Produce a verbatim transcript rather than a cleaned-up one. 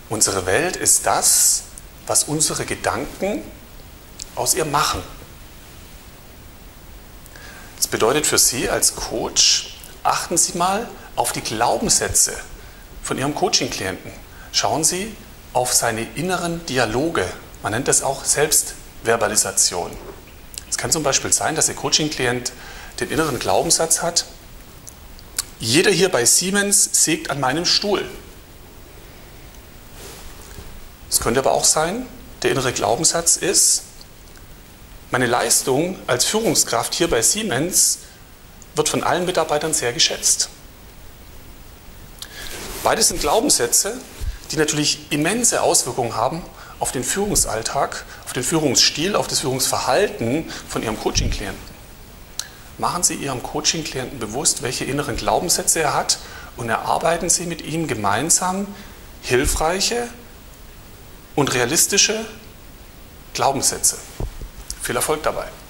Unsere Welt ist das, was unsere Gedanken aus ihr machen. Das bedeutet für Sie als Coach, achten Sie mal auf die Glaubenssätze von Ihrem Coaching-Klienten. Schauen Sie auf seine inneren Dialoge. Man nennt das auch Selbstverbalisation. Es kann zum Beispiel sein, dass Ihr Coaching-Klient den inneren Glaubenssatz hat: Jeder hier bei Siemens sägt an meinem Stuhl. Es könnte aber auch sein, der innere Glaubenssatz ist: Meine Leistung als Führungskraft hier bei Siemens wird von allen Mitarbeitern sehr geschätzt. Beides sind Glaubenssätze, die natürlich immense Auswirkungen haben auf den Führungsalltag, auf den Führungsstil, auf das Führungsverhalten von Ihrem Coaching-Klienten. Machen Sie Ihrem Coaching-Klienten bewusst, welche inneren Glaubenssätze er hat, und erarbeiten Sie mit ihm gemeinsam hilfreiche und realistische Glaubenssätze. Viel Erfolg dabei!